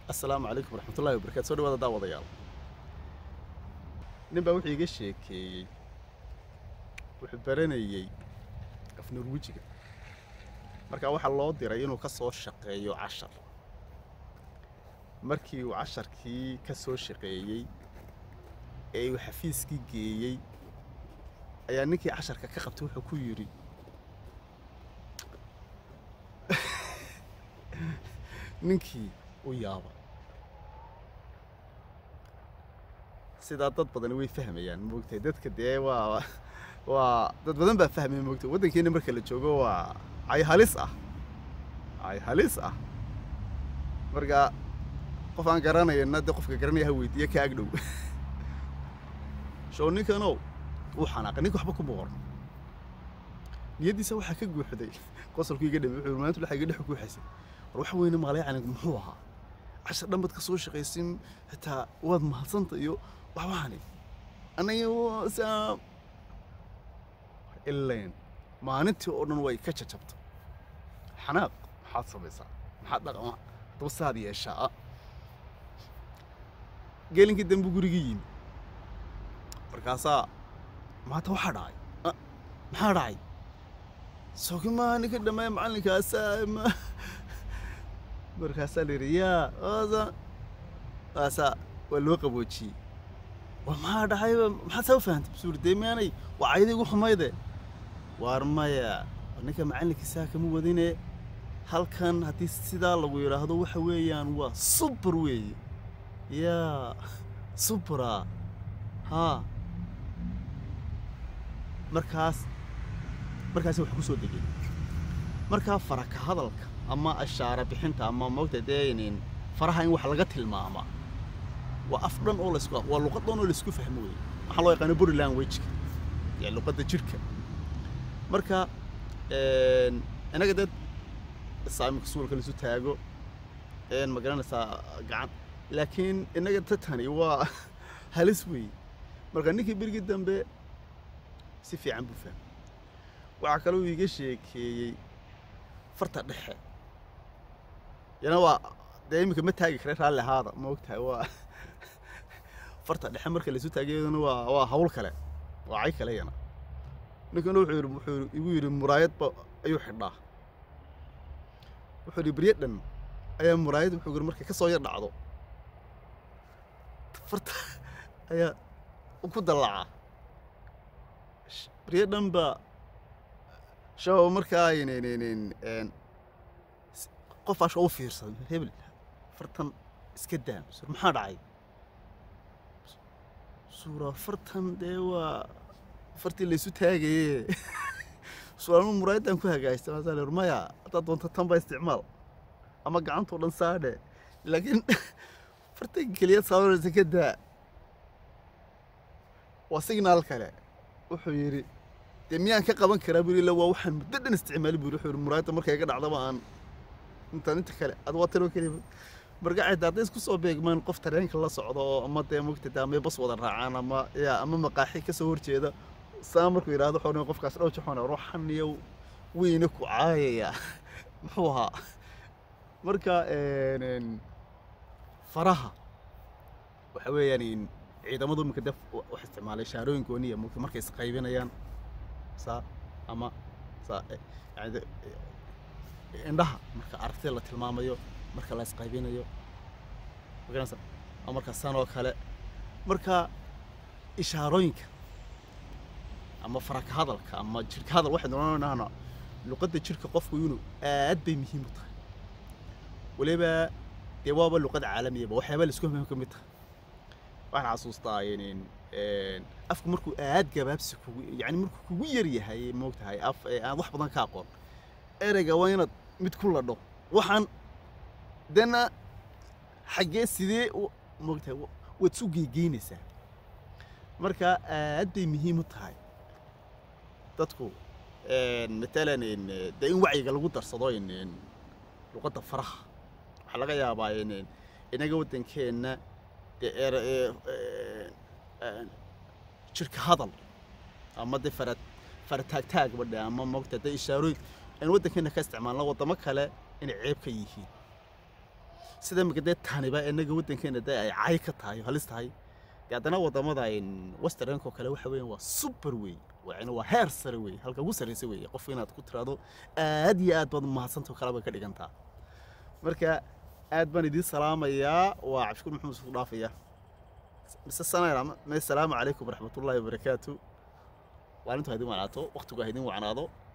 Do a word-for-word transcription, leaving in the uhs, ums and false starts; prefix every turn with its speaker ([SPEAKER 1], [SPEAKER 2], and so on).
[SPEAKER 1] السلام عليكم ورحمة الله وبركاته. سوري وada daawadayaal. nin baa wuxuu iga sheekeeyay wuxuu baranayay af Norwejiga. Marka waxa loo diray inuu ka soo shaqeeyo cashar. Markii uu casharkii ka soo shaqeeyay ee uu xafiiskii geeyay ayaa ninkii casharka ka qabtay wuxuu ku yiri ninkii u yaaba sida dad badan way fahmayaan moogtay dadka dee waa waa dad badan baa fahmay moogtay wadankeena marka la joogo waa ay halis ah ay halis ah marka qof aan garanayna dad qofka garanaya ha weydiiyo ka agdhow soo ninkano uu xanaaqay ninka waxba ku boqor niyadiisa waxa ka guuxday qosolku iga dhimay wuxuu maanta waxa iga dhex ku xisay war wax weyn ma leeyahay muxuu ahaa cashar dhanbad ka soo shaqaysin xitaa waad mahadsanta iyo waxbaani anaga saa ileen maalintii oo dhan way ka jajabto xanaaq maxaad samaysaa maxaad dhaqama doosaad yeeshaa geelinkii dambu gurigii yimi markaasaa maanta waxa dhacay maxaa dhacay sookimaa ninka dhammaan macalinkaasa markaasaa la yidhi yaa ooda aasaa waa loo qaboojiyey war maxaa dhacayba maxaad saa u fahantay suurday miyaanay waa cayday ugu xumayde waar maya ninka macalinkiisaa kama wadine halkan haddii sidaa lagu yidhaahdo waxa weeyaan waa super weeye yaa supera haa markaas markaasi wax ku soo degay markaa faraka hadalka ama ashaara bixinta ama moogta deeynin faraha in wax laga tilmaama waa af dhan oo la isku waa luqad dhan oo la isku fahmo weey waxa loo yaqaan body language yaa luqadda jirka marka een anaga dad saamik suulka la isu taago een magaranaysa gacan laakiin inaga tatani waa halis weey marka ninkii birgi dambe si fiican buu fahmay waxa kale uu iga sheekeeyay farta dhexe yana waa deemika ma taagi kare raali haada ma ogtahay waa farta dhexe marka la isu taagayadana waa waa hawl kale waa ay kale yana ninkan wuxuu yiri wuxuu igu yiri muraayad ba ayuu xidhaa wuxuu yiri bariyadan ayaa muraayad wuxuu yiri markay ka soo yar dhacdo farta ayaa ku dalaca bariyadan ba shoo markaa ineen een qof ash oo fiirsan hebel fartan iska daam maxaa dhacay suura fartan deewa fartii la isu taagay su'aal muraadan ku hagaajistay maasal rumaya hada doonta tan ba isticmaal ama gacanta oo dhan saade laakiin fartii kaliya sawiraysa ka daa waa signal kale wuxuu yiri demiyaan ka qaban karaa buri la waa waxaan muddo dhan isticmaali buri wuxuu muraayada markay ka dhacdo baan inta inta kale ad waa talo kaliya margacay daad isku soo beegmaan qof tareenka la socdo ama deem waqti daamay bas wada raacaan ama yaa ama maqaaxi ka soo horjeeda saamarku yiraahdo xoonay qofkaas dhow jaxoona ruuxan iyo weeyna ku caayaya muxuu ahaa marka een faraha waxa weeyaan in ciidamadu marka daf wax isticmaalay shaarooyin gooniya markay is qaybinayaan sa ama sa yaani indhaha marka aragtida la tilmaamayo marka la isqaybinayo markaas ama marka sanoo kale marka ishaarooyinka ama faraka hadalka ama jirka hadal waxa noolanaana luqadda jirka qofku inuu aad bay muhiim u tahay waliba dee waaba luqad caalamiya waxyaabo la isku fahmo ka mid tahay waxaan xasuustaa in een afku markuu aad gabaabsi kugu yaani markuu kugu yar yahay moogtahay af aan wax badan ka aqoon erayga waa inaad mid ku ladho waxaan dana xagee sidee moogtahay wad soo geegeynaysaa marka aad bay muhiim u tahay dadku een matalan in in wacyiga lagu darsado in luqadda faraha waxa laga yaabaa in inaga wadankeena jirka hadal ama de farad fartaag taag badha ama moogtahay ishaarooyin in wadankeena ka isticmaalna wadamo kale in ceeb ka yihiin sida magdee taaniba inaga wadankeena day ay caay ka tahay halis tahay haddana wadamada in westernko kale waxa weeyaan waa super way waana waa heer sare way halka ugu sareysa way qof inaad ku tiraado aad iyo aad baad mahadsantahay kala ba ka dhigantaa marka aad baan idin salaamayaa waa cabshir maxamed isku dhaafaya mise sanayna ma salaamu calaykum waraxmatullaahi wabarakaatu waalintu haydin wacnaato waqtigu haydin wacnaado